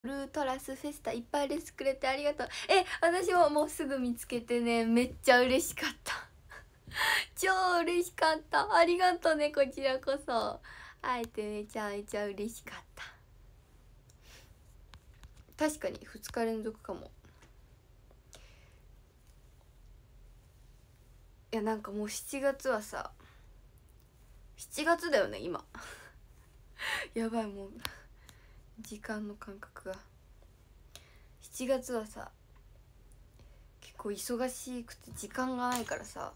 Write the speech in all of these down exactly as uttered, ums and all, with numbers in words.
ルートラスフェスタいっぱいレスくれてありがとう。え、私ももうすぐ見つけてね、めっちゃ嬉しかった超嬉しかった。ありがとうね、こちらこそ。会えてめちゃめちゃ嬉しかった。確かにふつか連続かも。いや、なんかもうしちがつはさ、しちがつだよね今やばい、もう時間の感覚が。しちがつはさ、結構忙しくて時間がないからさ、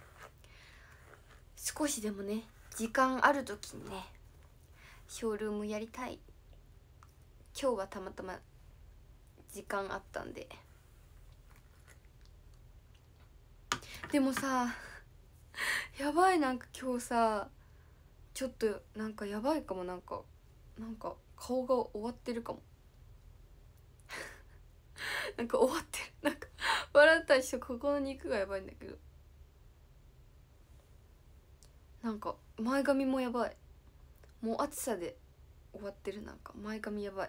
少しでもね時間ある時にねショールームやりたい。今日はたまたま時間あったんで。でもさ、やばい、なんか今日さちょっとなんかやばいかも。なんかなんか顔が終わってるかもなんか終わってる。なんか笑ったりしてここの肉がやばいんだけど、なんか前髪もやばい。もう暑さで終わってる。なんか前髪やばい。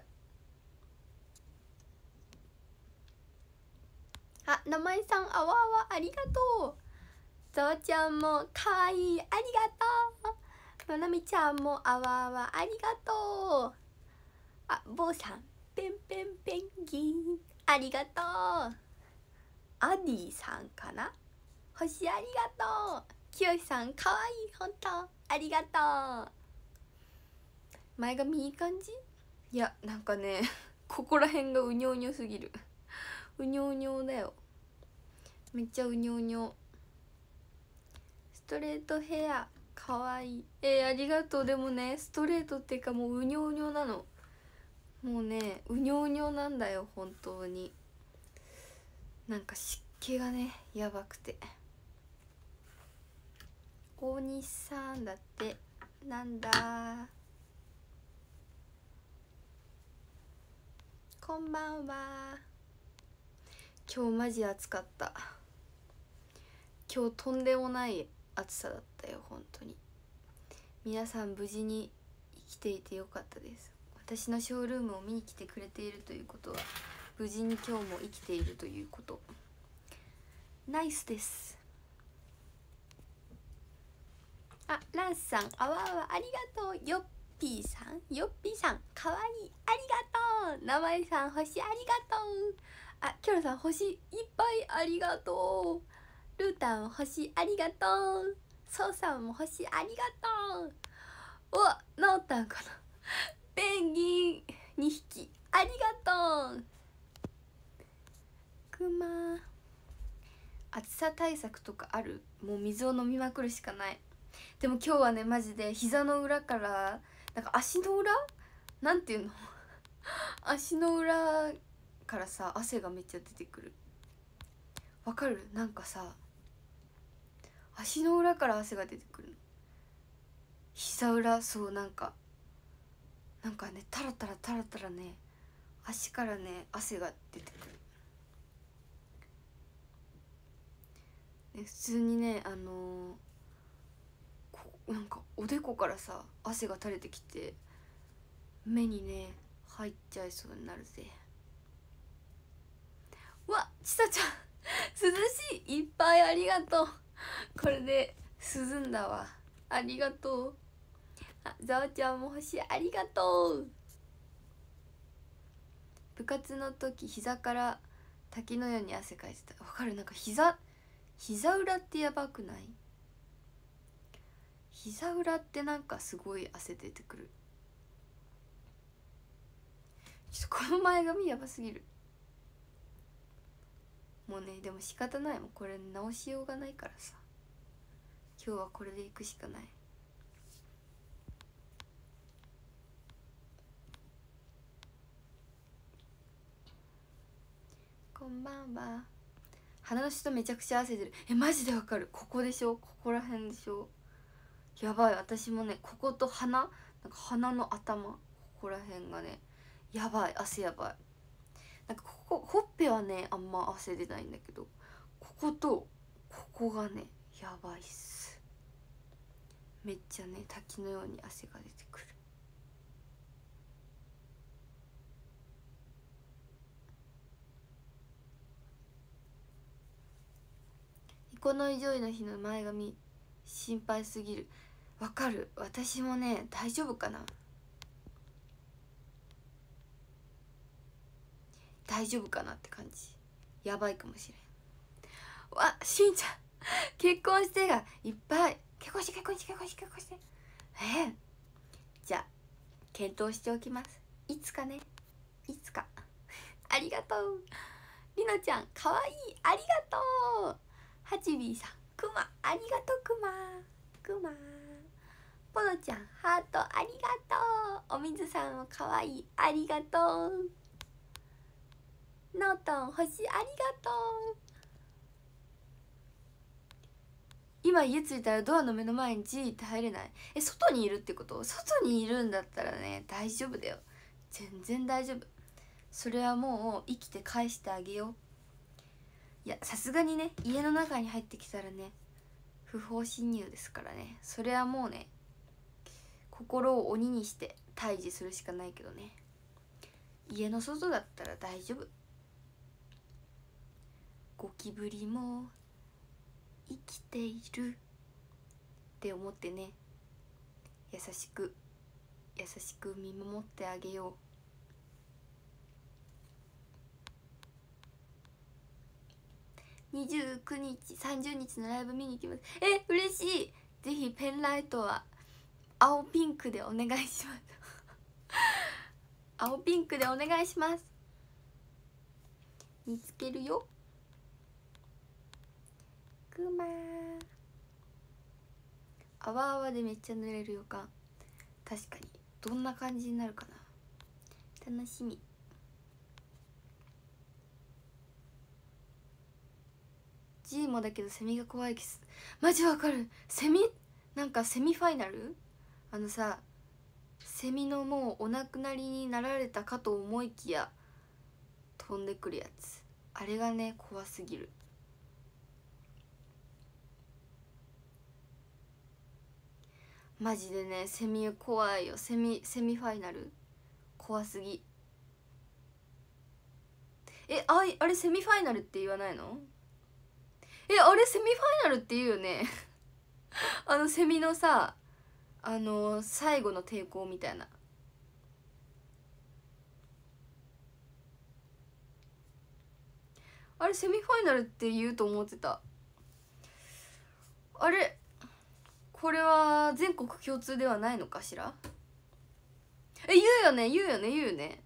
あ、名前さんあわあわありがとう。ざわちゃんもかわいい、ありがとう。ななみちゃんもあわあわありがとう。あ、坊さんペンペンペンギンありがとう。アディさんかな、星ありがとう。きよしさんかわいい、ほんとありがとう。前髪いい感じ。いや、なんかねここら辺がうにょうにょすぎる。うにょうにょだよ、めっちゃうにょうにょ。ストレートヘアかわいい。えー、ありがとう。でもねストレートっていうかもううにょうにょなの。もうねうにょうにょなんだよ本当に。なんか湿気がねやばくて。大西さんだって。なんだこんばんは。今日マジ暑かった。今日とんでもない暑さだったよ本当に。皆さん無事に生きていてよかったです。私のショールームを見に来てくれているということは無事に今日も生きているということ。ナイスです。あ、ランスさんあわあわありがとう。よっぴーさんよっぴーさんかわいい、ありがとう。名前さん星ありがとう。あ、キョロさん星いっぱいありがとう。ルータン星ありがとう。ソウさんも星ありがとう。お、なおったんかな。ペンギンにひきありがとう。クマ暑さ対策とかある？もう水を飲みまくるしかない。でも今日はねマジで膝の裏からなんか足の裏なんていうの足の裏からさ汗がめっちゃ出てくる。わかる？なんかさ足の裏から汗が出てくるの。膝裏、そう、なんかなんかねタラタラタラタラね足からね汗が出てくる、ね、普通にねあのー、なんかおでこからさ汗が垂れてきて目にね入っちゃいそうになるぜ。うわ、ちさちゃん涼しい、いっぱいありがとう。これで涼んだわ、ありがとう。あ、ざわちゃんも星ありがとう。部活の時膝から滝のように汗かいてた。わかる？なんか膝膝裏ってやばくない？膝裏ってなんかすごい汗出てくる。ちょっとこの前髪やばすぎる。もうねでも仕方ないもん、これ直しようがないからさ、今日はこれでいくしかない。こんばんは。鼻の下めちゃくちゃ汗出る。え、マジでわかる。ここでしょ、ここら辺でしょ。やばい、私もねここと鼻、なんか鼻の頭ここら辺がねやばい、汗やばい。なんかここほっぺはねあんま汗出ないんだけど、こことここがねやばいっす。めっちゃね滝のように汗が出てくる。 この上位の日の前髪心配すぎる。わかる。私もね、大丈夫かな、大丈夫かなって感じ。やばいかもしれん。わ、しんちゃん結婚してがいっぱい。結婚して結婚して結婚して結婚してえー、じゃあ検討しておきます。いつかね、いつかありがとう。りのちゃんかわいい、ありがとう。はちびーさん、くまありがとう。くまくまポロちゃんハートありがとう。お水さんもかわいい、ありがとう。ノートン星ありがとう。今家着いたらドアの目の前にじーって入れない。え、外にいるってこと？外にいるんだったらね、大丈夫だよ。全然大丈夫。それはもう生きて返してあげよう。いや、さすがにね、家の中に入ってきたらね、不法侵入ですからね。それはもうね、心を鬼にして退治するしかないけどね。家の外だったら大丈夫。ゴキブリも生きているって思ってね、優しく優しく見守ってあげよう。にじゅうくにちさんじゅうにちのライブ見に行きます。え、嬉しい。ぜひペンライトは青ピンクでお願いします青ピンクでお願いします。見つけるよ。くまーあわあわでめっちゃ濡れる予感。確かにどんな感じになるかな、楽しみ。ジーもだけどセミが怖いです。マジわかる。セミなんかセミファイナル、あのさ、セミのもうお亡くなりになられたかと思いきや飛んでくるやつ、あれがね怖すぎる。マジでね、セミ怖いよ。セミセミファイナル怖すぎ。え、あいあれセミファイナルって言わないの？え、あれセミファイナルって言うよねあのセミのさ、あの最後の抵抗みたいな。あれセミファイナルって言うと思ってた。あれこれは全国共通ではないのかしら。え、言うよね言うよね言うよね。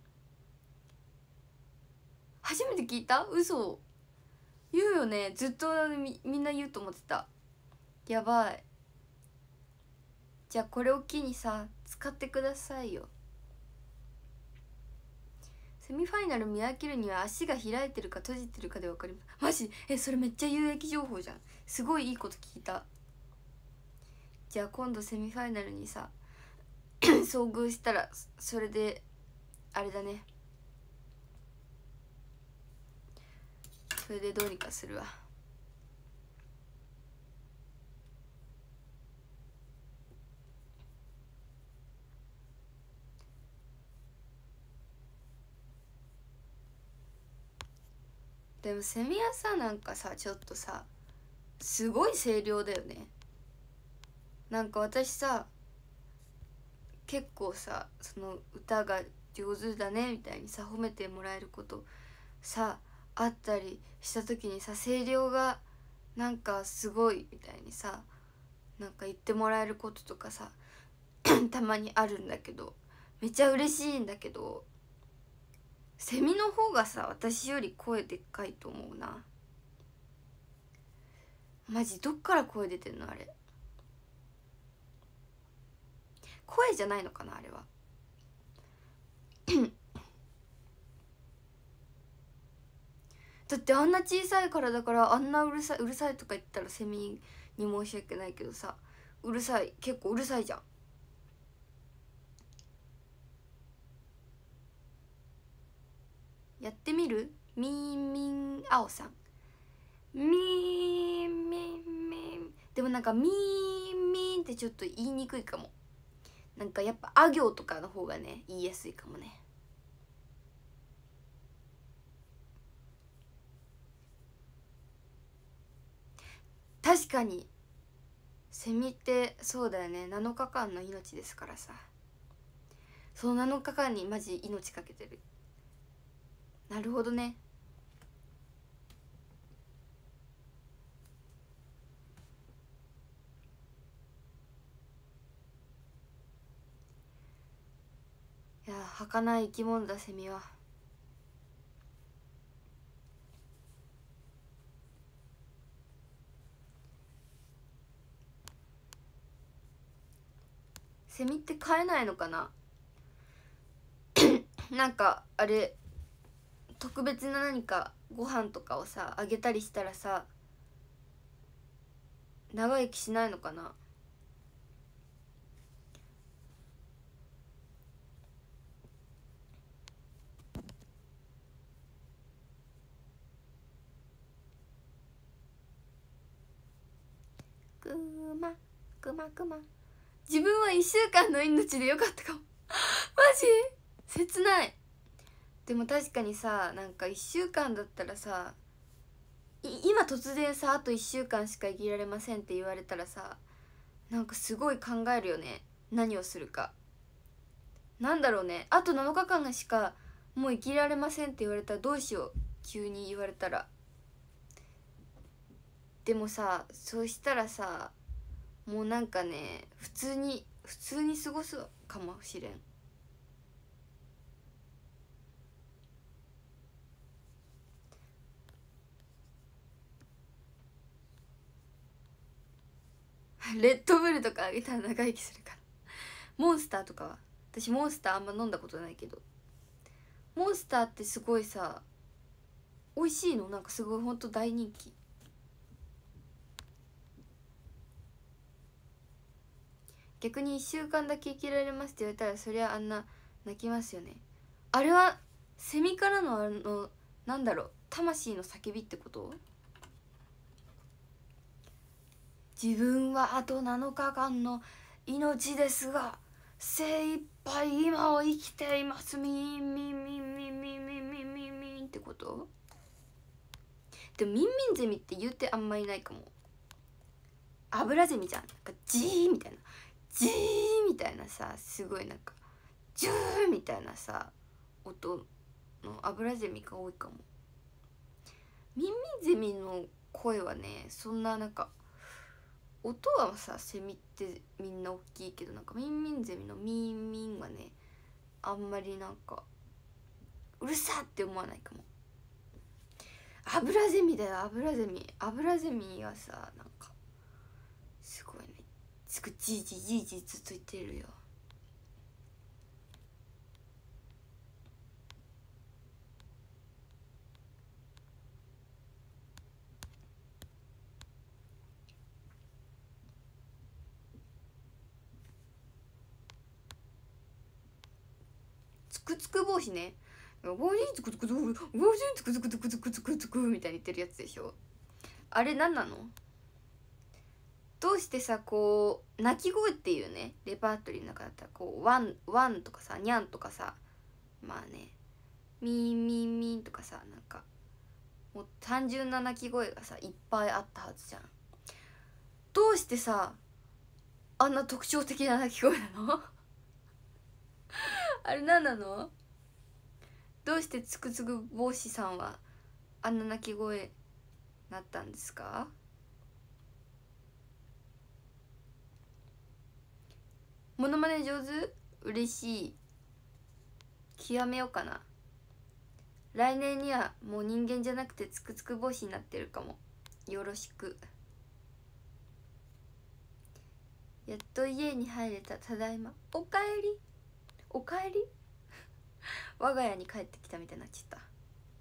初めて聞いた？嘘。言うよね。ずっと み, みんな言うと思ってた。やばい。じゃあこれを機にさ使ってくださいよ。セミファイナル見分けるには足が開いてるか閉じてるかで分かります。マジ？え、それめっちゃ有益情報じゃん。すごいいいこと聞いた。じゃあ今度セミファイナルにさ遭遇したらそれであれだね、それでどうにかするわ。でもセミはさ、なんかさちょっとさすごい声量だよね。なんか私さ結構さ、その歌が上手だねみたいにさ褒めてもらえることさあったりした時にさ、声量がなんかすごいみたいにさなんか言ってもらえることとかさたまにあるんだけど、めっちゃ嬉しいんだけど、セミの方がさ私より声でっかいと思うな。マジどっから声出てんのあれ。声じゃないのかなあれはだってあんな小さいからだから、あんなうるさいうるさいとか言ったらセミに申し訳ないけどさ、うるさい、結構うるさいじゃん。やってみる？みーみんあおさん、みーみんみん。でもなんかみーみんってちょっと言いにくいかも。なんかやっぱあ行とかの方がね言いやすいかもね。 確かにセミってそうだよね、なのかかんの命ですからさ。そのなのかかんにマジ命かけてる。なるほどね。いや儚い生き物だセミは。セミって飼えないのかななんかあれ特別な何かご飯とかをさあげたりしたらさ長生きしないのかな。くまくまくま、自分はいっしゅうかんの命でよかったかもマジ切ない。でも確かにさ、なんかいっしゅうかんだったらさ、今突然さあといっしゅうかんしか生きられませんって言われたらさ、なんかすごい考えるよね、何をするか。なんだろうね、あとなのかかんしかもう生きられませんって言われたらどうしよう、急に言われたら。でもさ、そうしたらさ、もうなんかね、普通に普通に過ごすかもしれん。レッドブルとかあげたら長生きするから。モンスターとかは、私モンスターあんま飲んだことないけど、モンスターってすごいさ美味しいの、なんかすごいほんと大人気。逆にいっしゅうかんだけ生きられますって言われたらそりゃあんな泣きますよね。あれはセミからのあのなんだろう、魂の叫びってこと。自分はあとなのかかんの命ですが精一杯今を生きていますミンミンミンミンミンミンミンミンミンってこと。でもミンミンゼミって言うてあんまいないかも。アブラゼミじゃん、なんかジーみたいな、ジーみたいなさ、すごいなんかジューみたいなさ音のアブラゼミが多いかも。ミンミンゼミの声はね、そんななんか音はさセミってみんな大きいけど、なんかミンミンゼミのミンミンはねあんまりなんかうるさって思わないかも。アブラゼミだよ、アブラゼミ。アブラゼミはさなんかすごいね、すごいジージージージーずっと言ってるよ。つくつく帽子ね、ボージンつくつくつくボージンつくつくつくつくつくつくみたいに言ってるやつでしょ。あれ何なの。どうしてさこう鳴き声っていうねレパートリーの中だったらこうワンワンとかさニャンとかさ、まあねミンミンミンとかさ、なんかもう単純な鳴き声がさいっぱいあったはずじゃん。どうしてさあんな特徴的な鳴き声なのあれ何なの。どうしてつくつく帽子さんはあんな鳴き声なったんですか。モノマネ上手、嬉しい。極めようかな。来年にはもう人間じゃなくてつくつく帽子になってるかも。よろしく。やっと家に入れた、ただいま。おかえりおかえり我が家に帰ってきたみたいになっちゃった。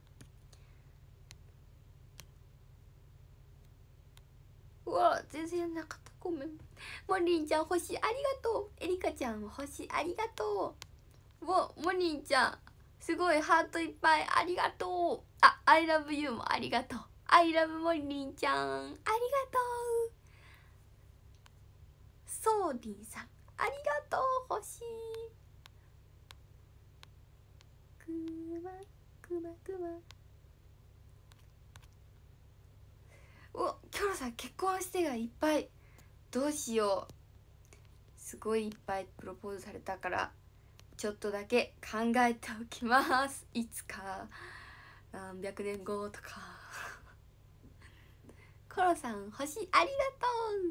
うわ全然なかった、ごめん。モリンちゃん星ありがとう。エリカちゃんも星ありがとう。うわモリンちゃんすごいハートいっぱいありがとう。あ I love you もありがとう。 I love モリンちゃんありがとう。ソーディンさんありがとう。星くまくまくま。お今キョロさん結婚してがいっぱい、どうしよう。すごいいっぱいプロポーズされたからちょっとだけ考えておきます。いつか何百年後とかコロさん星ありがとう。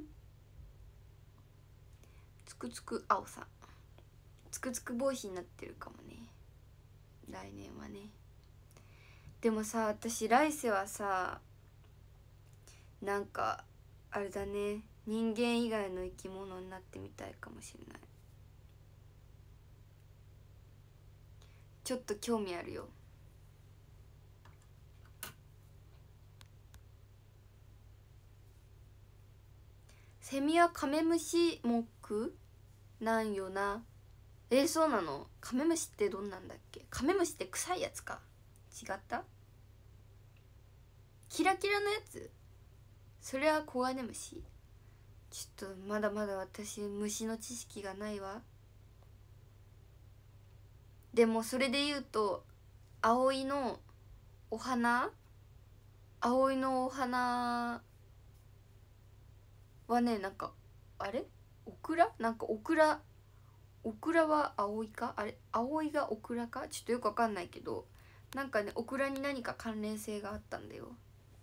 つくつく青さんつくつく帽子になってるかもね、来年はね。でもさ、私来世はさ、なんかあれだね、人間以外の生き物になってみたいかもしれない。ちょっと興味あるよ。セミはカメムシ目なんよな。えー、そうなの？カメムシってどんなんだっけ？カメムシって臭いやつか？違った？キラキラのやつ？それはコガネムシ？ちょっとまだまだ私虫の知識がないわ。でもそれで言うと葵のお花葵のお花はね、なんかあれオクラなんかオクラオクラは葵か、あれ葵がオクラかちょっとよくわかんないけど、なんかねオクラに何か関連性があったんだよ。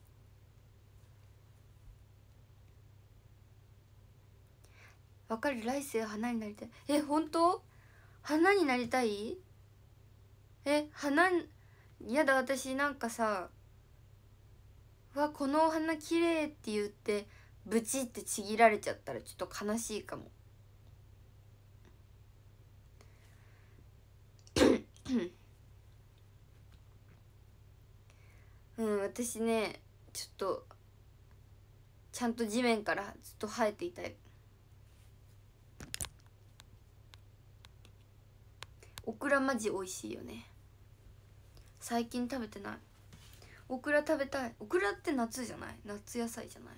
わかる？来世花になりたい。え、本当？花になりたい？え、花やだ。私なんかさ、うわこのお花綺麗って言ってブチってちぎられちゃったらちょっと悲しいかもうん、私ねちょっとちゃんと地面からずっと生えていたい。オクラマジ美味しいよね。最近食べてない。オクラ食べたい。オクラって夏じゃない？夏野菜じゃない？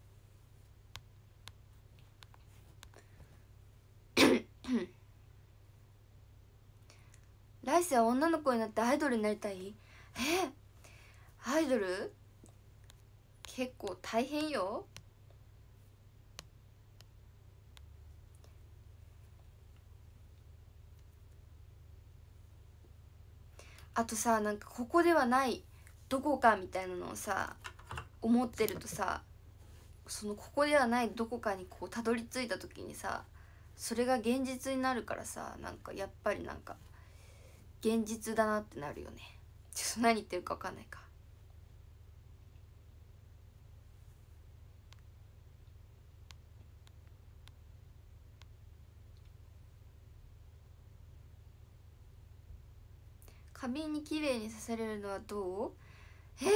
来世は女の子になってアイドルになりたい？えアイドル結構大変よ。あとさ、なんかここではないどこかみたいなのをさ思ってるとさ、そのここではないどこかにこうたどり着いた時にさ、それが現実になるからさ、なんかやっぱりなんか現実だなってなるよね。ちょっと何言ってるか分かんないか。花瓶に綺麗に刺されるのはどう？えー、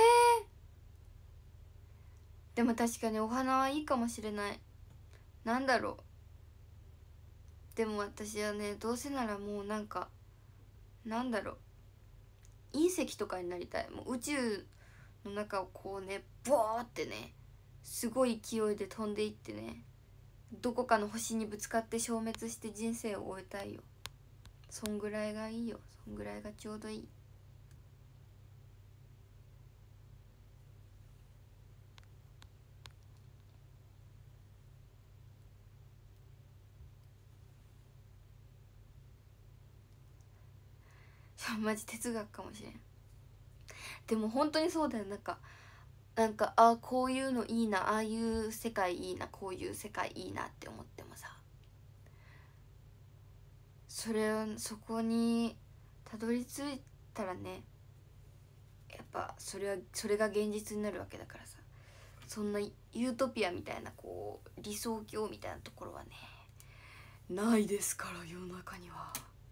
でも確かにお花はいいかもしれない。なんだろう。でも私はね、どうせならもうなんかなんだろう、隕石とかになりたい。もう宇宙の中をこうねボーってね、すごい勢いで飛んでいってね、どこかの星にぶつかって消滅して人生を終えたいよ。そんぐらいがいいよ。そんぐらいがちょうどいい。マジ哲学かもしれん。でも本当にそうだよ。なんかなんかあこういうのいいな、ああいう世界いいな、こういう世界いいなって思ってもさ、それをそこにたどり着いたらね、やっぱそれはそれが現実になるわけだからさ、そんなユートピアみたいなこう理想郷みたいなところはねないですから、世の中には。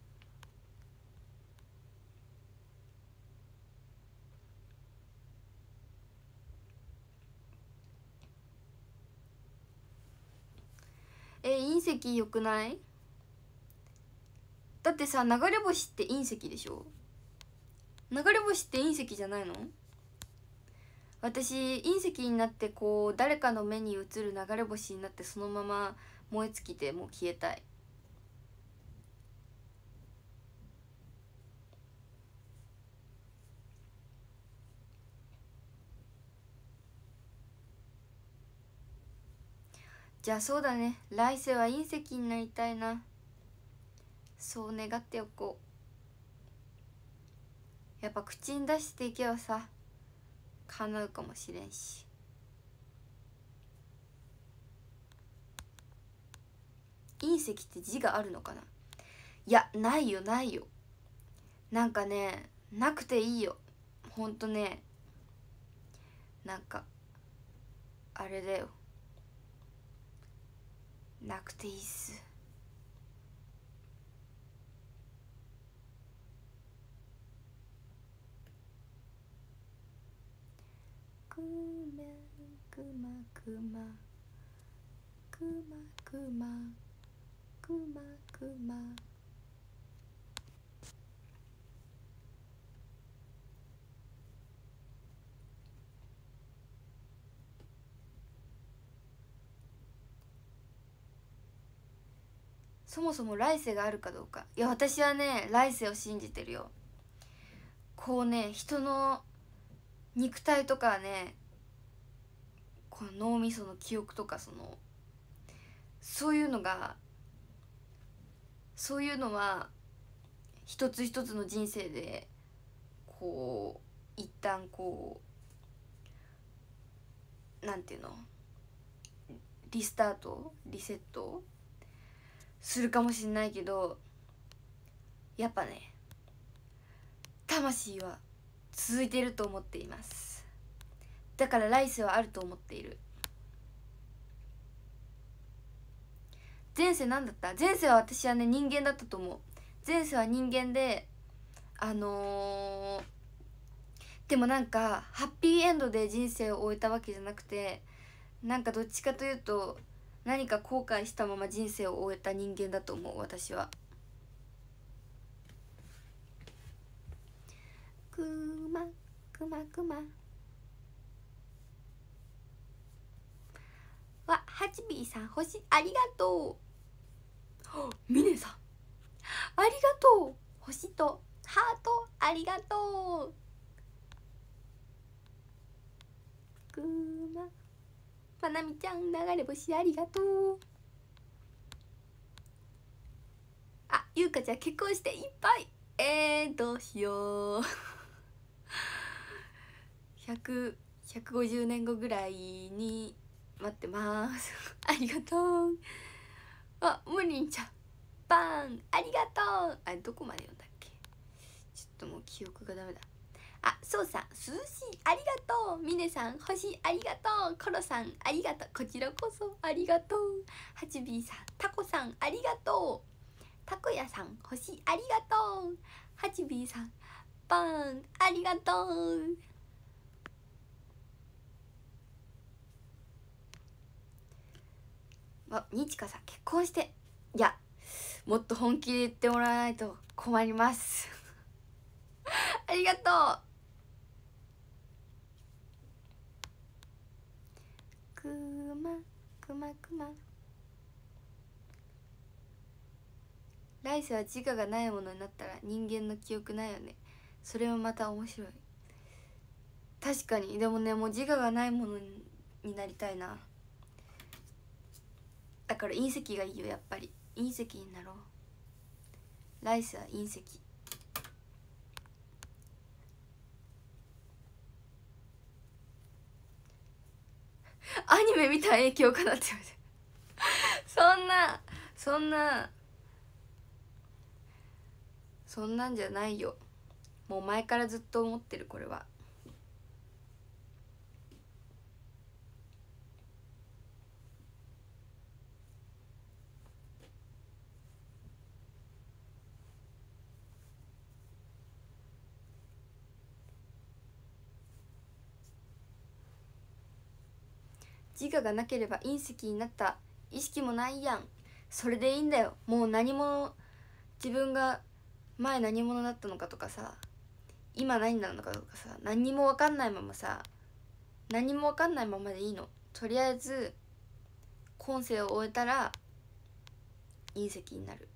え、隕石よくない？だってさ、流れ星って隕石でしょ？流れ星って隕石じゃないの？私隕石になってこう誰かの目に映る流れ星になってそのまま燃え尽きてもう消えたい。 じゃあそうだね、来世は隕石になりたいな。そう願っておこう。やっぱ口に出していけばさ叶うかもしれんし。隕石って字があるのかな。いやないよないよ。なんかねなくていいよほんとね。なんかあれだよ、なくていいっす。くめくまくまくまくまくまくま。そもそも来世があるかどうか。いや私はね来世を信じてるよ。こうね人の肉体とかね、この脳みその記憶とかそのそういうのがそういうのは一つ一つの人生でこう一旦こうなんていうのリスタートリセットするかもしれないけど、やっぱね魂は続いていると思っています。だから来世はあると思っている。前世なんだった？前世は私はね人間だったと思う。前世は人間であのー、でもなんかハッピーエンドで人生を終えたわけじゃなくて、なんかどっちかというと何か後悔したまま人生を終えた人間だと思う私は。くまくまくまわ、はちびーさん星ありがとう。ミネさんありがとう。星とハートありがとう。くままなみちゃん流れ星ありがとう。あ、ゆうかちゃん結婚していっぱい。えー、どうしようひゃく、ひゃくごじゅうねんごぐらいに待ってますありがとう。あ、むりんちゃんパンありがとう。あれどこまで読んだっけ、ちょっともう記憶がダメだ。あ、そうさん涼しいありがとう。みねさん星ありがとう。コロさんありがとう。こちらこそありがとう。はちびーさんタコさんありがとう。たこやさん星ありがとう。はちびーさんパンありがとう。あ、にちかさん結婚して、いやもっと本気で言ってもらわないと困りますありがとう。くまくまくま。来世は自我がないものになったら人間の記憶ないよね。それもまた面白い。確かに。でもねもう自我がないものになりたいな。だから隕石がいいよやっぱり。隕石になろう。来世は隕石。アニメ見た影響かなって言われてそんなそんなそんなんじゃないよ。もう前からずっと思ってるこれは。自我がなければ隕石になった意識もないやん。それでいいんだよ。もう何も自分が前何者だったのかとかさ今何なのかとかさ何にも分かんないままさ何も分かんないままでいいの。とりあえず今世を終えたら隕石になる。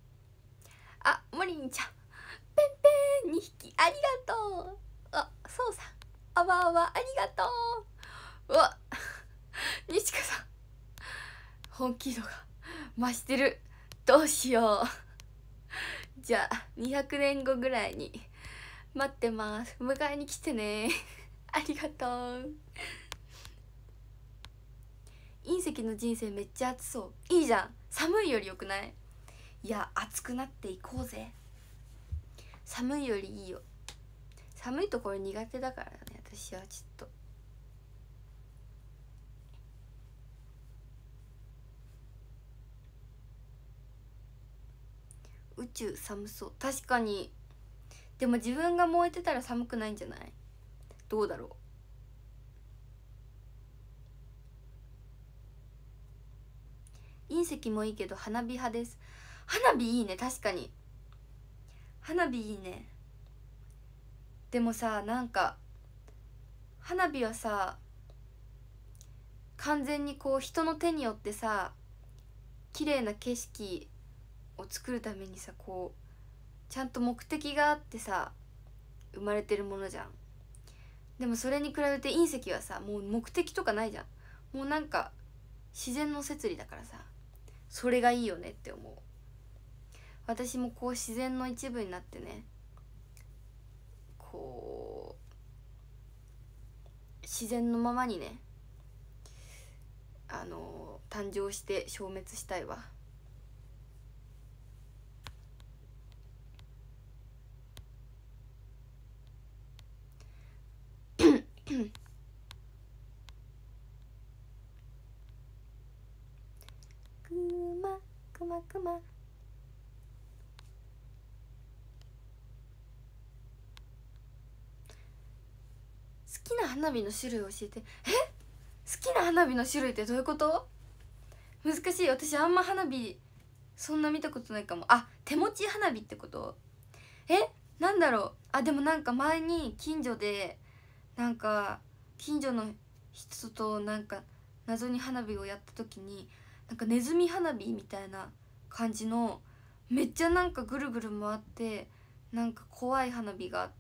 あ、モリンちゃんペンペンにひきありがとう。あ、そうわあわありがとう。うわ西香さん本気度が増してる。どうしよう。じゃあにひゃくねんごぐらいに待ってます。迎えに来てねありがとう。隕石の人生めっちゃ暑そう。いいじゃん。寒いよりよくない？いや暑くなっていこうぜ。寒いよりいいよ。寒いところ苦手だからね私は。ちょっと宇宙寒そう。確かに。でも自分が燃えてたら寒くないんじゃない？どうだろう。隕石もいいけど花火派です。花火いいね。確かに花火いいね。でもさ、なんか花火はさ完全にこう人の手によってさ綺麗な景色を作るためにさ、こうちゃんと目的があってさ生まれてるものじゃん。でもそれに比べて隕石はさもう目的とかないじゃん。もうなんか自然の摂理だからさ、それがいいよねって思う。私もこう自然の一部になってね、こう自然のままにね、あの誕生して消滅したいわ。くまくまくま。好きな花火の種類教えて。え、好きな花火の種類ってどういうこと？難しい。私あんま花火そんな見たことないかも。あ、手持ち花火ってこと？え、なんだろう。あ、でもなんか前に近所でなんか近所の人となんか謎に花火をやった時に、なんかネズミ花火みたいな感じのめっちゃなんかぐるぐる回ってなんか怖い花火があって、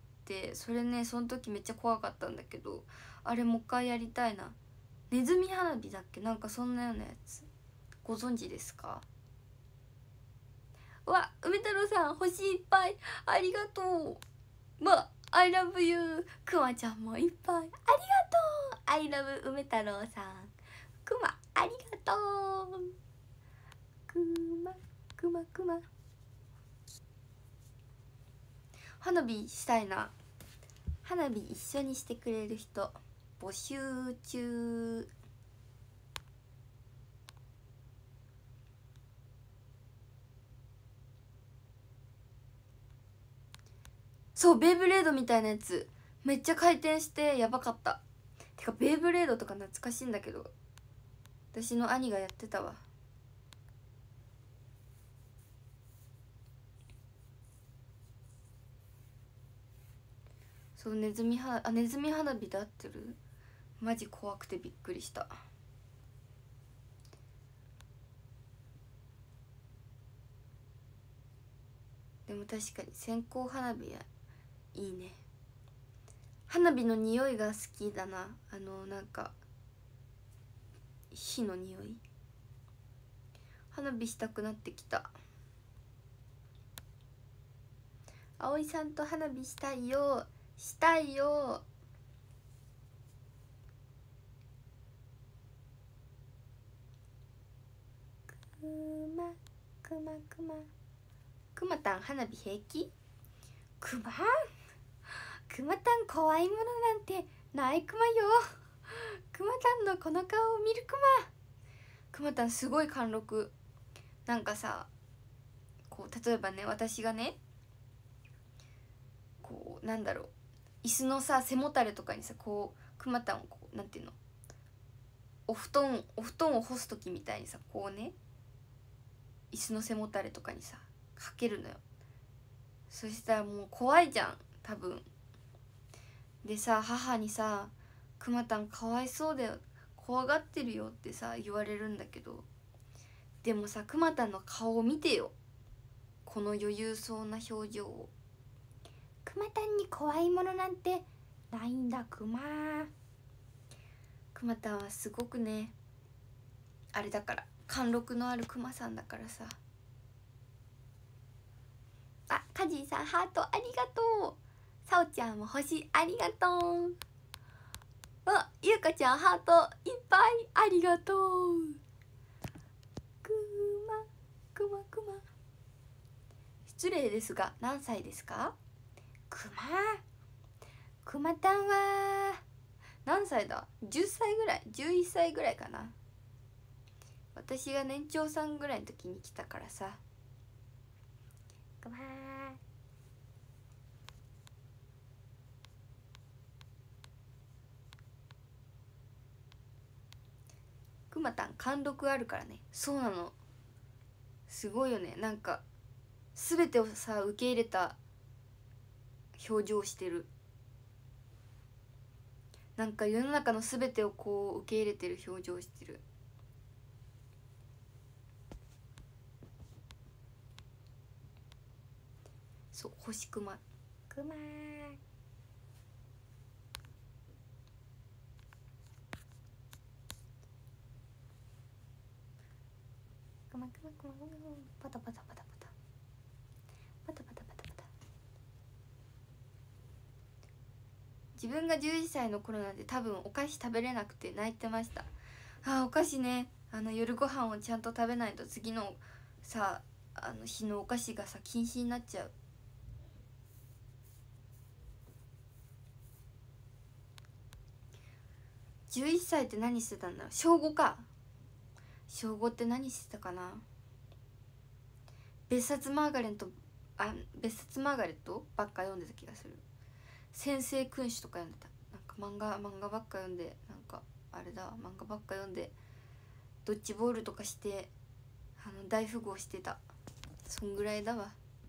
それねその時めっちゃ怖かったんだけど、あれもう一回やりたいな。ネズミ花火だっけ、なんかそんなようなやつご存知ですか？うわ、梅太郎さん星いっぱいありがとう。わ、I love you。 くまちゃんもいっぱいありがとう。 I love 梅太郎さん。くまありがとう。くまくまくま。花火したいな。花火一緒にしてくれる人募集中。そうベイブレードみたいなやつめっちゃ回転してやばかった。てかベイブレードとか懐かしいんだけど、私の兄がやってたわ。そうネズミはあネズミ花火で合ってる？マジ怖くてびっくりした。でも確かに線香花火はいいね。花火の匂いが好きだな。あのなんか火の匂い。花火したくなってきた。葵さんと花火したいよ。したいよ。くまくまくまくまたん花火平気？くまくまたん怖いものなんてないくまよ。くまたんのこの顔を見るくま。くまたんすごい貫禄。なんかさ、こう例えばね、私がねこうなんだろう、椅子のさ背もたれとかにさこうくまたんをこうなんていうの、お布団お布団を干す時みたいにさこうね椅子の背もたれとかにさかけるのよ。そしたらもう怖いじゃん多分。でさ母にさ「くまたんかわいそうだよ、怖がってるよ」ってさ言われるんだけど、でもさくまたんの顔を見てよ、この余裕そうな表情を。くまたんに怖いものなんてないんだクマ。クマたんはすごくねあれだから、貫禄のあるクマさんだからさ。あ、カジーさんハートありがとう。さおちゃんも星ありがとう。あ、ゆうかちゃんハートいっぱいありがとう。くまくまくま。失礼ですが何歳ですか？くまくまたんは何歳だ？じゅっさいぐらい、じゅういっさいぐらいかな。私が年長さんぐらいの時に来たからさ。くまーくまたん貫禄あるからね。そうなの、すごいよね。なんか全てをさ受け入れた表情してる。なんか世の中の全てをこう受け入れてる表情してる。そう、星くまくまーくまくまくまくまパタパタパタパタパタパタパタパタ。自分がじゅういっさいの頃なんで多分お菓子食べれなくて泣いてました。あー、お菓子ね、あの夜ご飯をちゃんと食べないと次のさあの日のお菓子がさ禁止になっちゃう。じゅういっさいって何してたんだろう。小ごか。小ごって何してたかな。別冊マーガレット、あ、別冊マーガレットばっか読んでた気がする。先生君主とか読んでた。なんか漫画漫画ばっか読んで、なんかあれだ、漫画ばっか読んでドッジボールとかしてあの大富豪してた。そんぐらいだわ。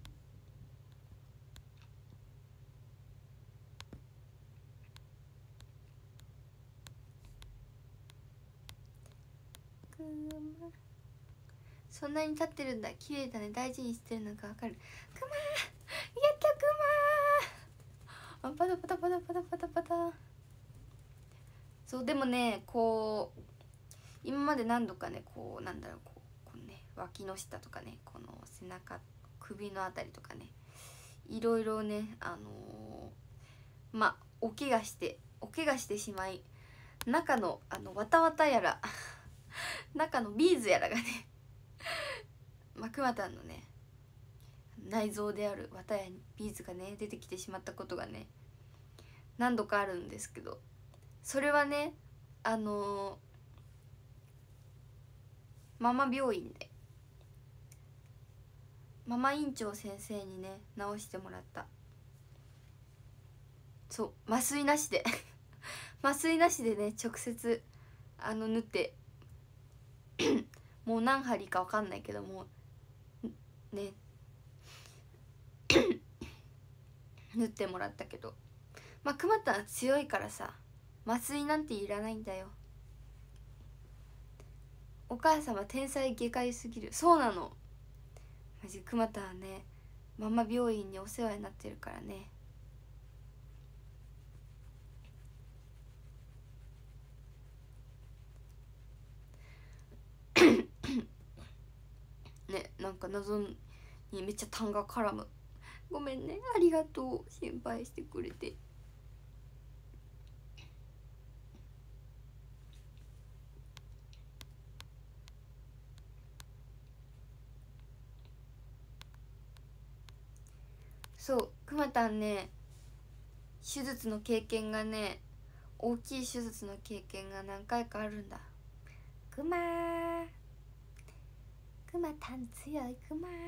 くま、そんなに立ってるんだ、綺麗だね、大事にしてるのかわかる。くまー、やったくまー。あ、パタパタパタパタパタパタ。そう、でもね、こう今まで何度かね、こうなんだろう、こう、こうね、脇の下とかね、この背中、首のあたりとかね、いろいろね、あのー、まあお怪我してお怪我してしまい、中のあのわたわたやら中のビーズやらがねまあくまたんのね内臓であるわたやビーズがね出てきてしまったことがね何度かあるんですけど、それはねあのー、ママ病院でママ院長先生にね治してもらった。そう、麻酔なしで麻酔なしでね直接あの縫ってもう何針か分かんないけどもね縫ってもらったけど、まあくまたん強いからさ麻酔なんていらないんだよ。お母様天才外科医すぎる。そうなの、マジくまたんはねママ病院にお世話になってるからね。ね、なんか謎にめっちゃ痰が絡む。ごめんね、ありがとう、心配してくれて。そう、くまたんね手術の経験がね、大きい手術の経験が何回かあるんだ。くまー、くまたん強いくまー。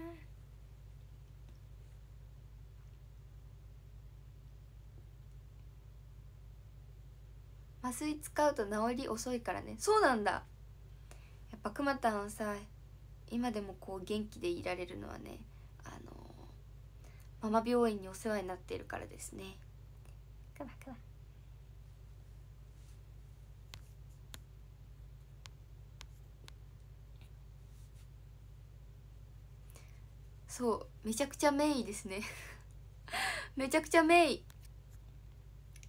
麻酔使うと治り遅いからね。そうなんだ。やっぱくまたんはさ今でもこう元気でいられるのはね、あのー、ママ病院にお世話になっているからですね。くまくま。そう、めちゃくちゃ名医ですねめちゃくちゃ名医。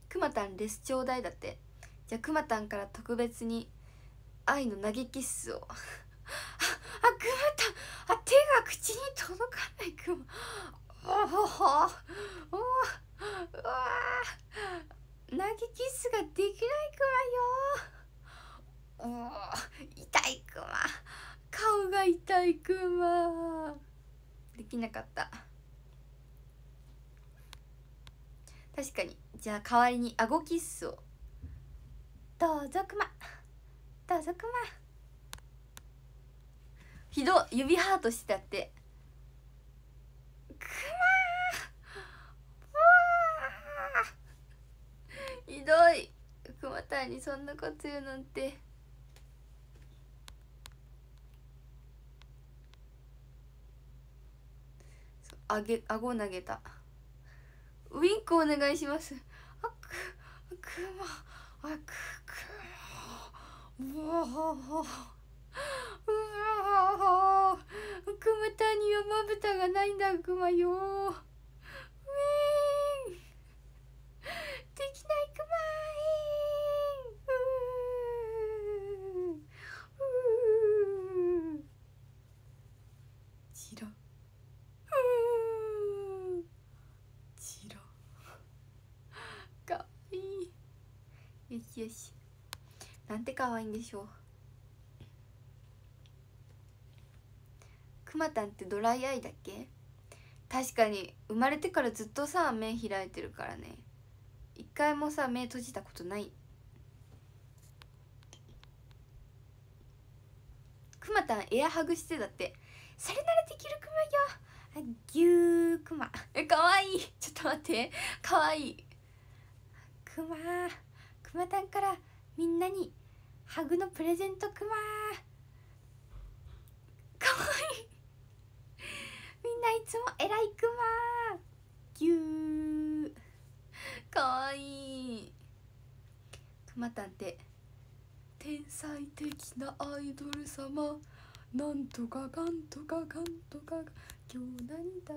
くまたんレスちょうだいだって。じゃあくまたんから特別に愛の投げキッスをあ、あ、くまたん、あ、手が口に届かないくま。おおおお、うわ、投げキッスができないくまよ。おお、痛いくま、顔が痛いくま。できなかった。確かに。じゃあ代わりに顎キッスを。どうぞくま、どうぞくま。ひどい、指ハートしてたって。くまー、ひどい。くまたんにそんなこと言うなんて。あげ、顎投げた。ウインクお願いします。あ、く、くま、あ、く、くま、うわうわうわ、くまたんにはまぶたがないんだくまよ。ウィーン、できないくまー。うーうー、チロ、うー、チロ、かわいい。よしよし、なんてかわいいんでしょう。くまたんってドライアイだっけ。確かに生まれてからずっとさ目開いてるからね。一回もさ目閉じたことない。くまたんエアハグしてだって。それならできるくまよ。ぎゅーくま、え、かわいい。ちょっと待って、かわいい。くま、くまたんからみんなにハグのプレゼントくま。かわいい。みんないつもえらいくま。ぎゅー、かわいい。くまたんって天才的なアイドル様、なんとかかんとかかんとか、今日何だ。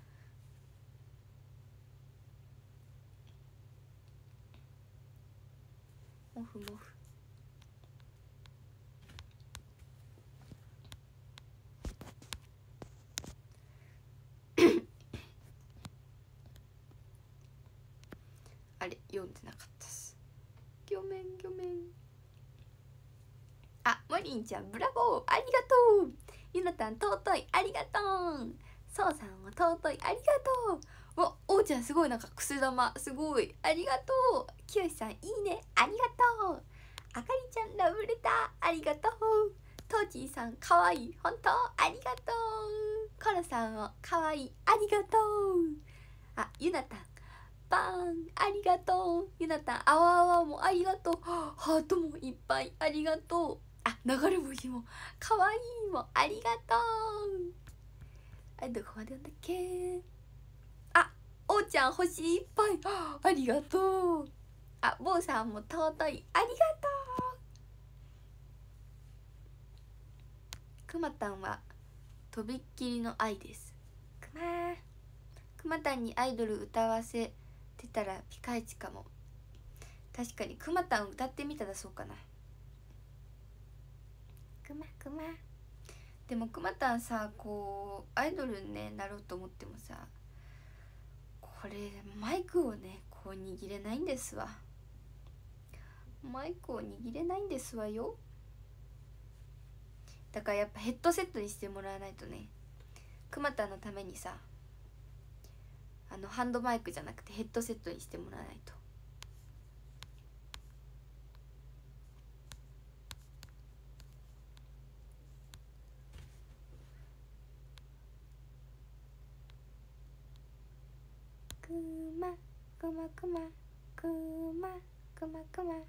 モフモフ。あれ読んでなかったっす。ギョメンギョメン。あ、モリンちゃんブラボー、ありがとう。ゆなたん尊い、ありがとう。そうさんも尊い、ありがとう。わ、おうちゃんすごい、なんかくす玉すごい、ありがとう。きよしさんいいね、ありがとう。あかりちゃんラブレター、ありがとう。トーチーさんかわいい、本当ありがとう。コロさんもかわいい、ありがとう。あ、ゆなたんバーン、ありがとう。ゆなたんあわあわもありがとう。ハートもいっぱいありがとう。あ、流れ星もかわいいもありがとう。あ、どこまで読んだっけ。あ、おうちゃん星いっぱい、ありがとう。あ、坊さんも尊い、ありがとう。くまたんはとびっきりの愛です。くまー、くまたんにアイドル歌わせてたらピカイチかも。確かにくまたん歌ってみたらそうかな。くまくま。でもくまたんさ、こうアイドルに、ね、なろうと思ってもさ、これマイクをねこう握れないんですわ。マイクを握れないんですわよ。だからやっぱヘッドセットにしてもらわないとね。くまたんのためにさ、あのハンドマイクじゃなくてヘッドセットにしてもらわないと。くまくまくまくまくまくま。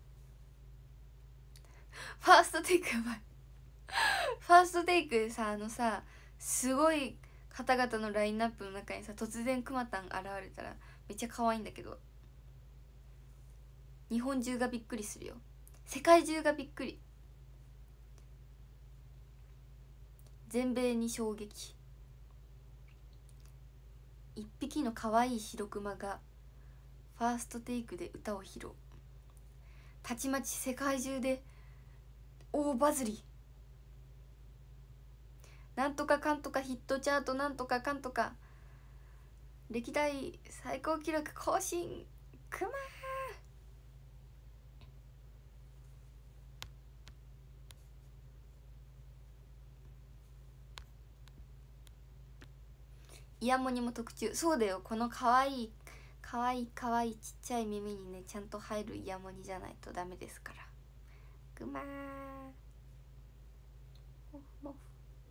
ファーストテイクやばい。ファーストテイクでさ、あのさ、すごい方々のラインナップの中にさ、突然くまたん現れたらめっちゃ可愛いんだけど、日本中がびっくりするよ。世界中がびっくり。全米に衝撃。一匹の可愛い白クマがファーストテイクで歌を披露。たちまち世界中で大バズり。なんとかかんとかヒットチャートなんとかかんとか歴代最高記録更新。くまー。イヤモニも特注。そうだよ、このかわいいかわいいかわいいちっちゃい耳にねちゃんと入るイヤモニじゃないとダメですから。くまー。もふもふ。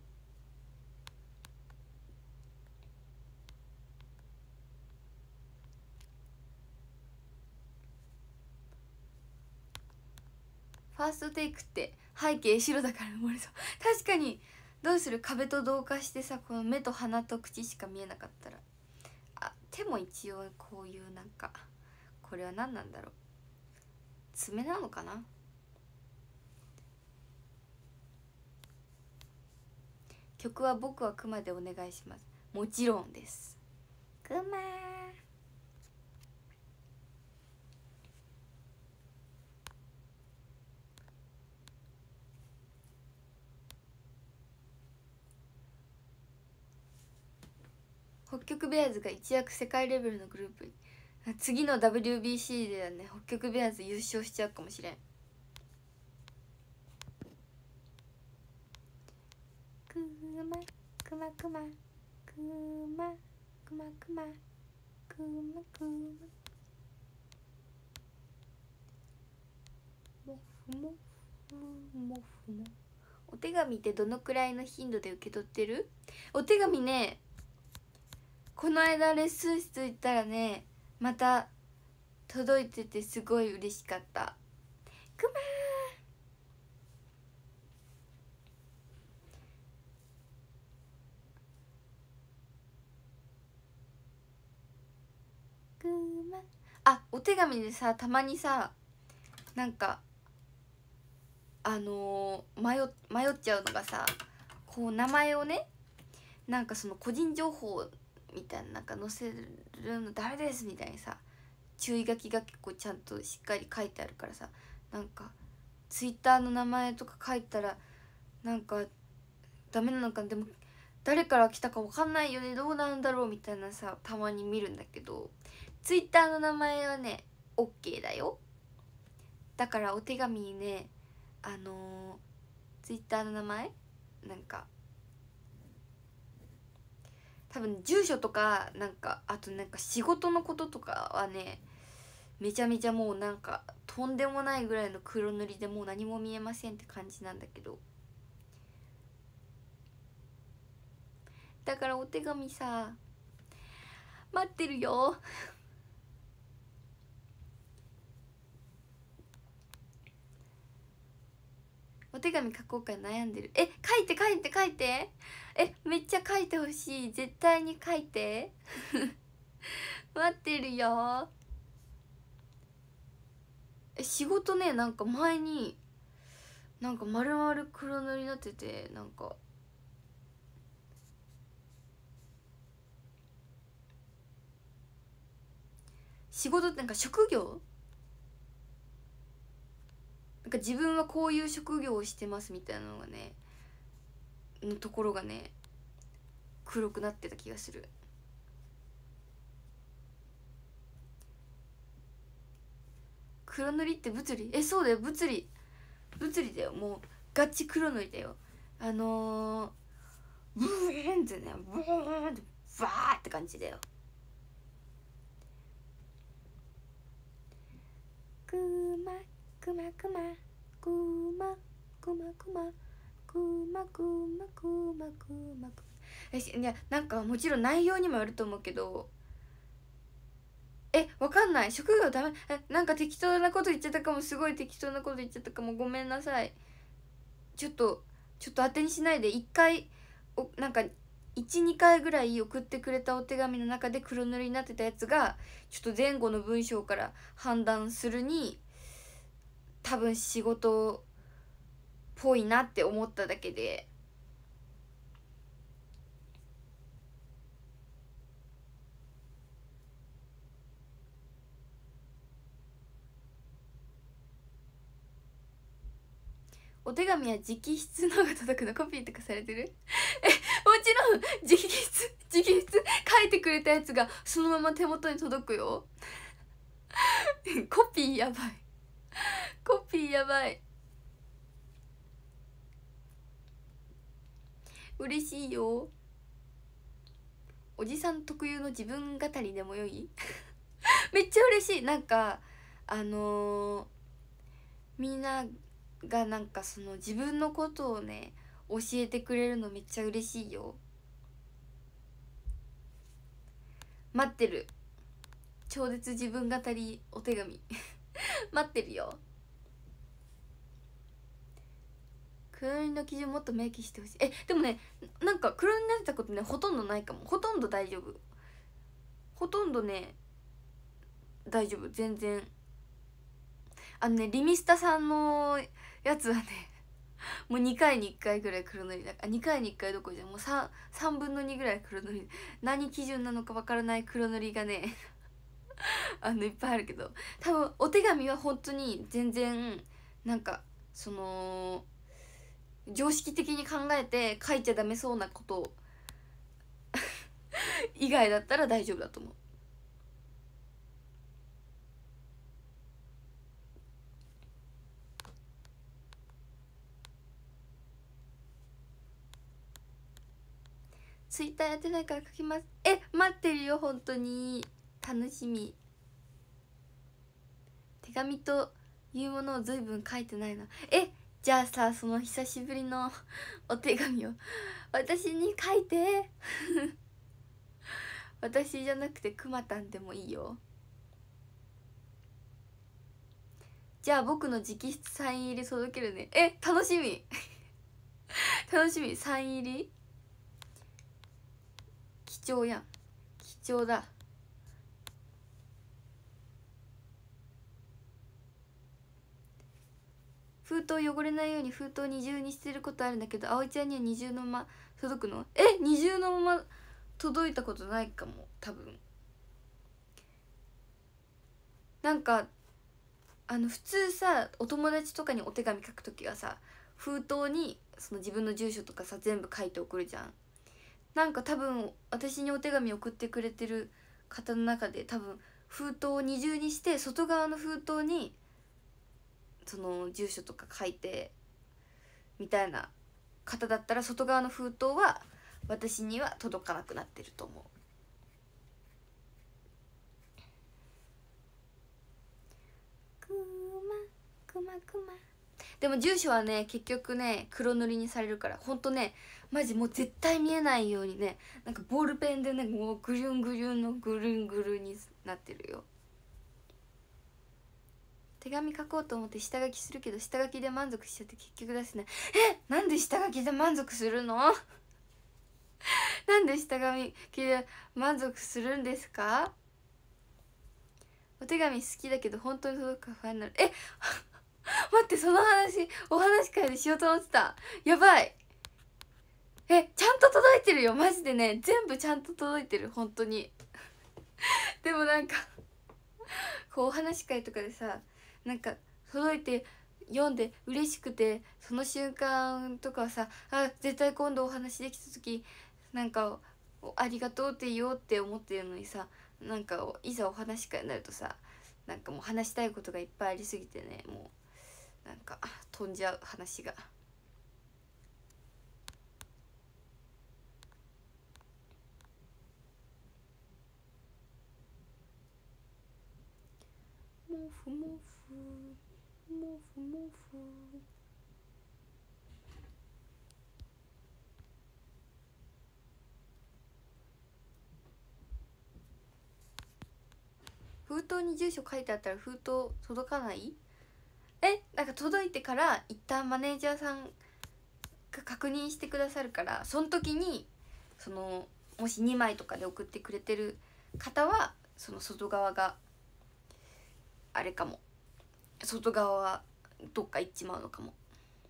ファーストテイクって背景白だから漏れそう。確かに。どうする？壁と同化してさ、この目と鼻と口しか見えなかったら。あ、手も一応こういうなんか、これは何なんだろう、爪なのかな。曲は僕はクマでお願いします。もちろんです。クマー。北極ベアーズが一躍世界レベルのグループに。次の ダブリュービーシー ではね、北極ベアーズ優勝しちゃうかもしれん。くまくまくまくまくまくまくまくまもふもふもふも。お手紙ってどのくらいの頻度で受け取ってる？お手紙ね、この間レッスン室行ったらね、また届いててすごい嬉しかった。くまー。くま。あ、お手紙でさ、たまにさ、なんかあのー、迷迷っちゃうのがさ、こう名前をね、なんかその個人情報みたいな、なんか載せるの誰ですみたいにさ、注意書きが結構ちゃんとしっかり書いてあるからさ、なんかツイッターの名前とか書いたらなんかダメなのか、でも誰から来たか分かんないよね、どうなんだろうみたいなさ、たまに見るんだけど、ツイッターの名前はね OK だよ。だからお手紙にね、あのー、ツイッターの名前なんか多分住所とか、なんかあとなんか仕事のこととかはね、めちゃめちゃもうなんかとんでもないぐらいの黒塗りでもう何も見えませんって感じなんだけど、だからお手紙さ待ってるよ。お手紙書こうか悩んでる。え、書いて書いて書いて。え、めっちゃ書いてほしい。絶対に書いて。待ってるよ。え、仕事ね、なんか前になんか丸々黒塗りになってて、なんか仕事ってなんか職業、なんか自分はこういう職業をしてますみたいなのがねのところがね黒くなってた気がする。黒塗りって物理？え、そうだよ、物理物理だよ。もうガチ黒塗りだよ。あのー、ブーンってね、ブーンってバーって感じだよ。くまくまくまくまくまくまくまくまくまくまくえいや、なんかもちろん内容にもよると思うけど、え、わかんない。職業ダメ。え、なんか適当なこと言っちゃったかも。すごい適当なこと言っちゃったかも。ごめんなさい。ちょっとちょっと当てにしないで。一回おなんかいちにかいぐらい送ってくれたお手紙の中で黒塗りになってたやつがちょっと前後の文章から判断するに多分仕事っぽいなって思っただけで。 お手紙は直筆の方が届くの？コピーとかされてる？え、もちろん直筆直筆書いてくれたやつがそのまま手元に届くよコピーやばいコピーやばい。嬉しいよ。おじさん特有の自分語りでもよいめっちゃ嬉しい。なんかあのー、みんながなんかその自分のことをね教えてくれるのめっちゃ嬉しいよ。待ってる。超絶自分語りお手紙待ってるよ。黒塗りの基準もっと明記してほしい。え、でもね、なんか黒塗りになってたことねほとんどないかも。ほとんど大丈夫。ほとんどね大丈夫。全然。あのね、リミスタさんのやつはねもうにかいにいっかいぐらい黒塗りだから、にかいにいっかいどころじゃもう 3, さんぶんのにぐらい黒塗り。何基準なのかわからない黒塗りがねあのいっぱいあるけど、多分お手紙は本当に全然なんかその常識的に考えて書いちゃダメそうなこと以外だったら大丈夫だと思う。ツイッターやってないから書きます。え、待ってるよ。本当に楽しみ。手紙というものを随分書いてないな。え、じゃあさ、その久しぶりのお手紙を私に書いて私じゃなくてくまたんでもいいよ。じゃあ僕の直筆サイン入り届けるね。え、楽しみ楽しみ。サイン入り貴重やん。貴重だ。封筒汚れないように封筒二重にしてることあるんだけど、葵ちゃんには二重のまま届くの？え、二重のまま届いたことないかも多分。なんかあの普通さ、お友達とかにお手紙書くときはさ、封筒にその自分の住所とかさ全部書いて送るじゃん。なんか多分私にお手紙送ってくれてる方の中で多分封筒を二重にして外側の封筒にその住所とか書いてみたいな方だったら、外側の封筒は私には届かなくなってると思う。くまくまくま。でも住所はね結局ね黒塗りにされるから、ほんとねマジもう絶対見えないようにね、なんかボールペンでねもうグリュングリュンのグルングルンになってるよ。手紙書こうと思って下書きするけど下書きで満足しちゃって結局出せない。え、なんで下書きで満足するのなんで下書きで満足するんですか？お手紙好きだけど本当に届くか不安になる。え待って、その話お話会でしようと思ってた。やばい。え、ちゃんと届いてるよマジでね。全部ちゃんと届いてる本当にでもなんかこうお話会とかでさ、なんか届いて読んで嬉しくてその瞬間とかはさ、あ、絶対今度お話できた時なんかありがとうって言おうって思ってるのにさ、なんかいざお話会になるとさ、なんかもう話したいことがいっぱいありすぎてね、もうなんか飛んじゃう話が。もふもふもふもふ。封筒に住所書いてあったら封筒届かない？え、なんか届いてから一旦マネージャーさんが確認してくださるから、その時にそのもしにまいとかで送ってくれてる方はその外側があれかも、外側はどっか行っちまうのかも。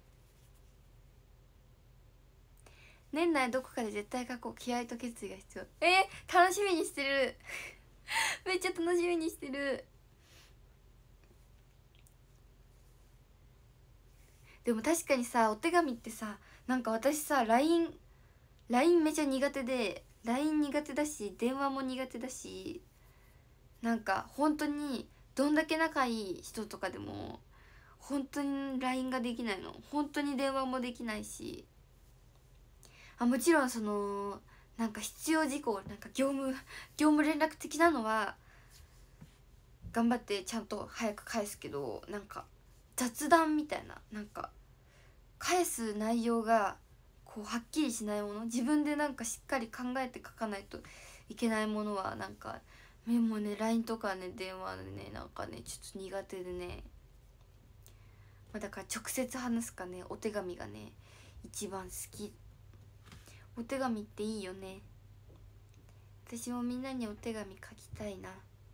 年内どこかで絶対書こう。気合と決意が必要。えー、楽しみにしてるめっちゃ楽しみにしてる。 でも確かにさ、お手紙ってさ、なんか私さ ライン ライン めちゃ苦手で ライン 苦手だし電話も苦手だし、なんか本当にどんだけ仲いい人とかでも本当に ライン ができないの。本当に電話もできないし、あもちろんそのなんか必要事項、なんか業務業務連絡的なのは頑張ってちゃんと早く返すけど、なんか雑談みたいな、なんか返す内容がこうはっきりしないもの、自分でなんかしっかり考えて書かないといけないものはなんかメモね ライン とかね電話でねなんかねちょっと苦手でね、まあ、だから直接話すかねお手紙がね一番好き。お手紙っていいよね。私もみんなにお手紙書きたいな。好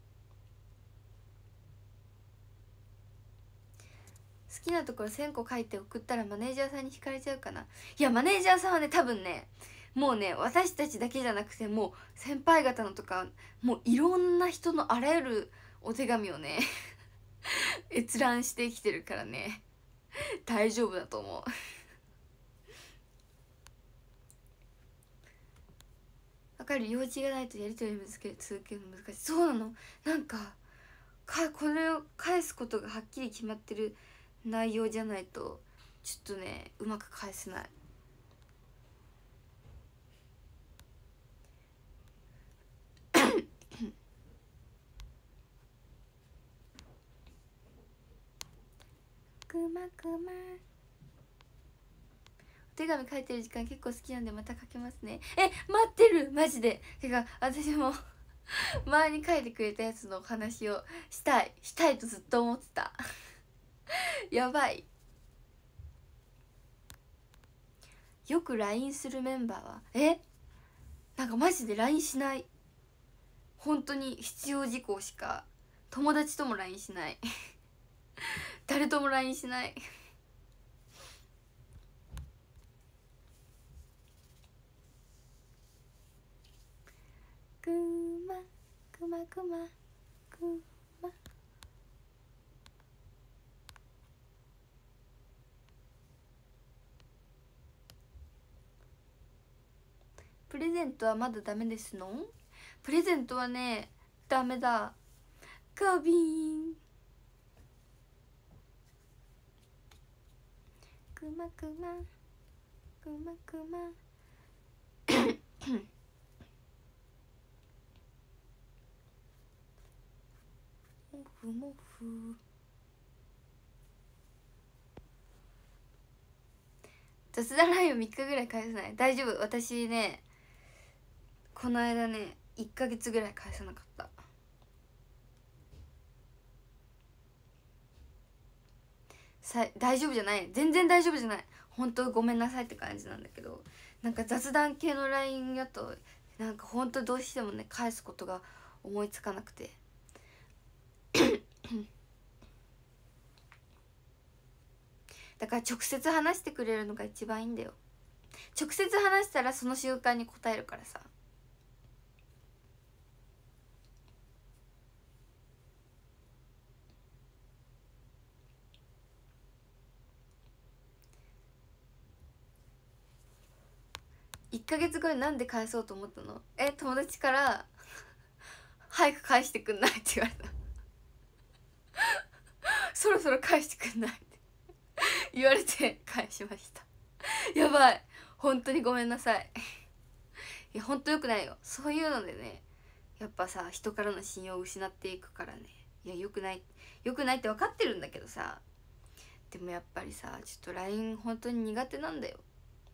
きなところせんこ書いて送ったらマネージャーさんに引かれちゃうかな。いやマネージャーさんはね多分ねもうね私たちだけじゃなくてもう先輩方のとかもういろんな人のあらゆるお手紙をね閲覧してきてるからね大丈夫だと思うわかる。用事がないとやり取り続ける続けるの難しい。そうなの。なんかかこれを返すことがはっきり決まってる内容じゃないとちょっとねうまく返せない。くまくまお手紙書いてる時間結構好きなんでまた書けますね。え待ってるマジで。てか私も前に書いてくれたやつのお話をしたいしたいとずっと思ってたやばい。よく ライン するメンバーはえなんかマジで ライン しない。本当に必要事項しか。友達とも ライン しない誰とも ライン しないくまくまくまくま。プレゼントはまだダメですの？プレゼントはねダメだ。カビンくまくまくまくまもふもふ。雑談ラインをみっかぐらい返さない。大丈夫。私ねこの間ねいっかげつぐらい返さなかった。さ大丈夫じゃない。全然大丈夫じゃない。本当ごめんなさいって感じなんだけど、なんか雑談系の ライン だとなんか本当どうしてもね返すことが思いつかなくてだから直接話してくれるのが一番いいんだよ。直接話したらその瞬間に答えるからさ。いっかげつごになんで返そうと思ったの？え友達から早く返してくんないって言われたそろそろ返してくんないって言われて返しましたやばい本当にごめんなさいいや本当よくないよそういうのでね。やっぱさ人からの信用を失っていくからね。いやよくないよくないって分かってるんだけどさ、でもやっぱりさちょっと ライン 本当に苦手なんだよ。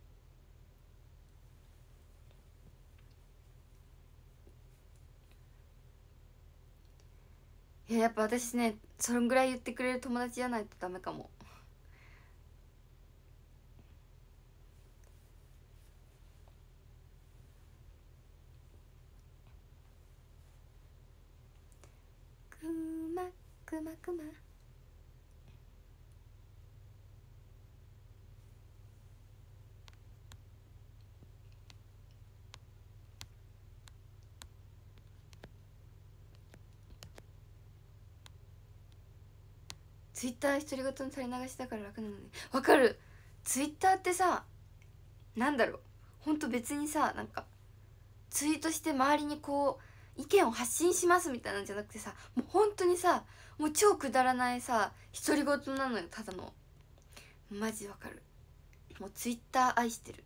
いややっぱ私ねそれぐらい言ってくれる友達じゃないとダメかも。くまくまくまツイッター独り言の垂れ流しだから楽なのに。わかる。ツイッターってさ、なんだろう、ほんと別にさ、なんかツイートして周りにこう意見を発信しますみたいなんじゃなくてさ、もう本当にさ、もう超くだらないさ独り言なのよ、ただの。マジわかる。もうツイッター愛してる。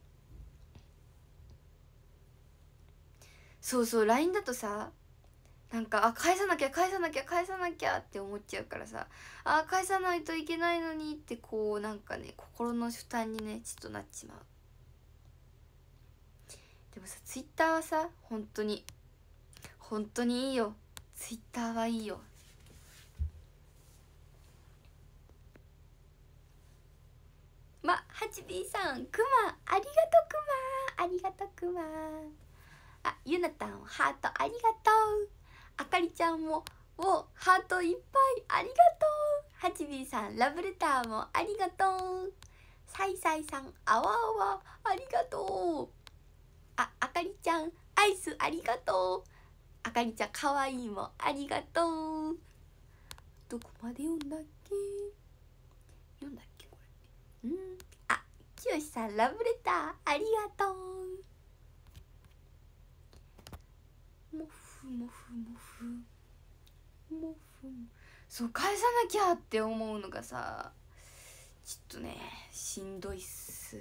そうそう、 ライン だとさ、なんかあ返さなきゃ返さなきゃ返さなきゃって思っちゃうからさ、あ返さないといけないのにってこうなんかね、心の負担にねちょっとなっちまう。でもさ、ツイッターはさ、本当に本当にいいよ。ツイッターはいいよ。ま、はちビー さん、くまありがとう、くまありがとう、くま。あ、ゆなたんハートありがとう。あかりちゃんもおハートいっぱいありがとう。はちビー さんラブレターもありがとう。さいさいさんあわあわありがとう。あ、あかりちゃんアイスありがとう。あかりちゃんかわいいもありがとう。どこまで読んだっけ、読んだっけこれ。うん、あ、きよしさんラブレターありがとう。もふもふもふもふ。そう、返さなきゃって思うのがさ、ちょっとねしんどいっす。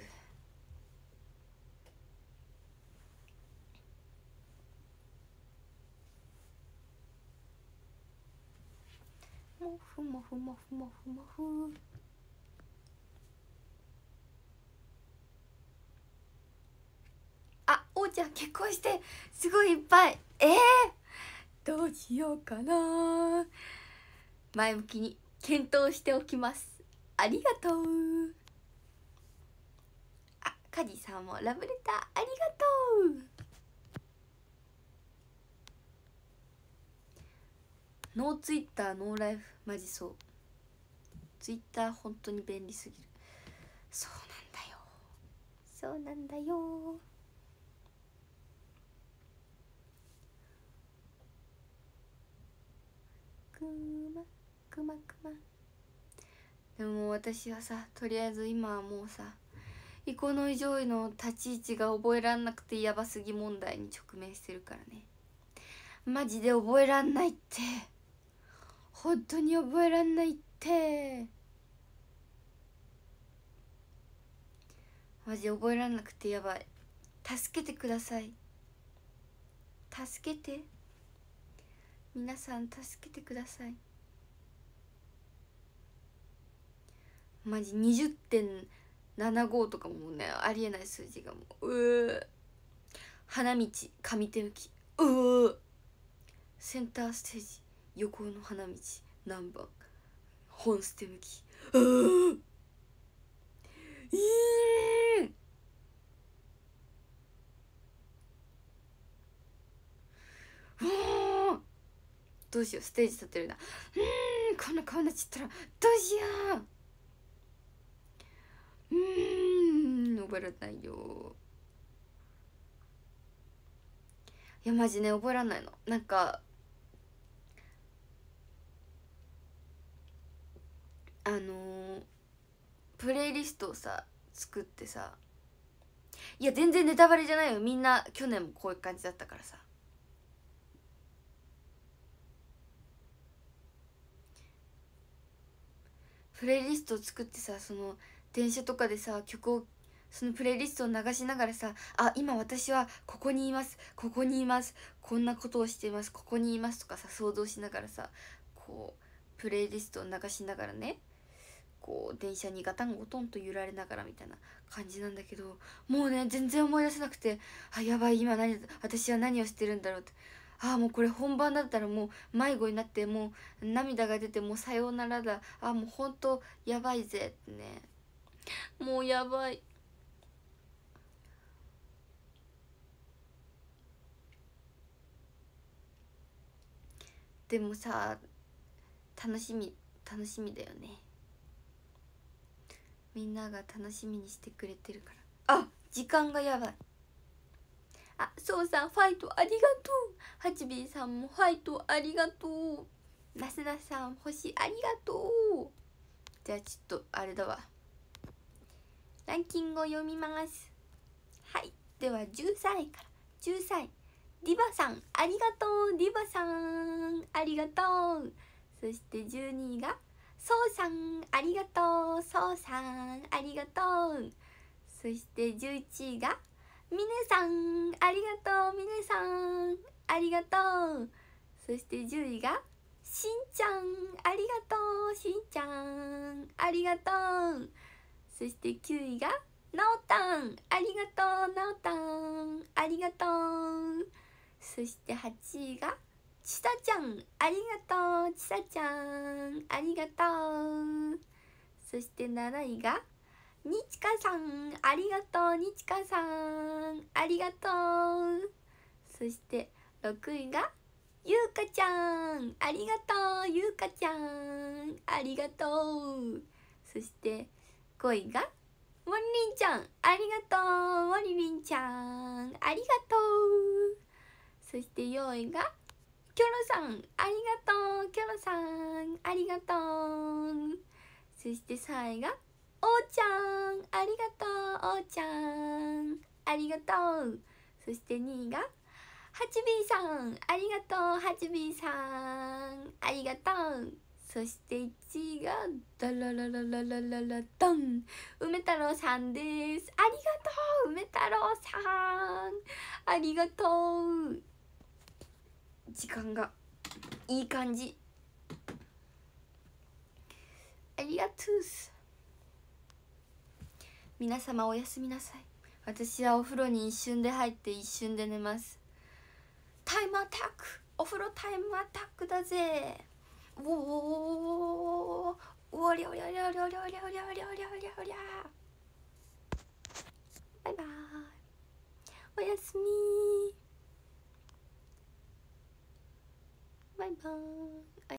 もふもふもふもふもふ。あ、おうちゃん結婚してすごいいっぱい。えー、どうしようかな。前向きに検討しておきます。ありがとう。あ、カジさんもラブレターありがとう。ノーツイッターノーライフ、マジそう。ツイッター本当に便利すぎる。そうなんだよ、そうなんだよ。くまくまくま。でも私はさ、とりあえず今はもうさ、イコノイジョイの立ち位置が覚えらんなくてやばすぎ問題に直面してるからね。マジで覚えらんないって、本当に覚えらんないって、マジ覚えらんなくてやばい。助けてください、助けて、皆さん助けてください。マジ にじゅってんななご とかもね、ありえない数字がもう、うー、花道上手向き、うー、センターステージ横の花道何番、本捨て向き、うー、いー、うー、どうしよう、ステージ立ってるな。うーん、こんな顔になっちゃったらどうしよう。うーん、覚えられないよ。いやマジね、覚えられないの。なんかあのー、プレイリストをさ作ってさ、いや全然ネタバレじゃないよ、みんな去年もこういう感じだったからさ。プレイリストを作ってさ、その電車とかでさ曲を、そのプレイリストを流しながらさ、あ今私はここにいます、ここにいます、こんなことをしています、ここにいますとかさ想像しながらさ、こうプレイリストを流しながらね、こう電車にガタンゴトンと揺られながらみたいな感じなんだけど、もうね全然思い出せなくて、あやばい今何、私は何をしてるんだろうって、あもうこれ本番だったらもう迷子になって、もう涙が出て、もうさようならだ、あもうほんとやばいぜってね、もうやばい。でもさ楽しみ楽しみだよね、みんなが楽しみにしてくれてるから。あ時間がやばい。あそうさんファイトありがとう。はちビーさんもファイトありがとう。なすなさん星ありがとう。 じゃあちょっとあれだわ、ランキングを読みます。はい、ではじゅうさんいから。じゅうさんい、ディバさんありがとう。ディバさんありがとう。そしてじゅうにいがそうさんありがとう。そうさんありがとう。そしてじゅういちいがみねさんありがとう。みねさんありがとう。そしてじゅういがしんちゃんありがとう。しんちゃんありがとう。そしてきゅういがなおたんありがとう。なおたんありがとう。そしてはちいがちさちゃんありがとう。ちさちゃんありがとう。そしてなないがにちかさんありがとう。にちかさんありがとう。そしてろくいがゆうかちゃんありがとう。ゆうかちゃんありがとう。そしてごいがもりりんちゃんありがとう。もりりんちゃんありがとう。そしてよんいがキョロさんありがとう。キョロさんありがとう。そしてさんいがおーちゃんありがとう。おーちゃんありがとう。そしてにいがはちびーさんありがとう。はちびーさんありがとう。そしていちいがダラララララララドン、梅太郎さんです。ありがとう。梅太郎さんありがとう。時間がいい感じ。ありがとう。皆様おやすみなさい。私はお風呂に一瞬で入って一瞬で寝ます。タイムアタック、お風呂タイムアタックだぜ。おおおりょりょりょりょりょりょりょりょりょりょりょ。バイバイ、おやすみ、バイバイ。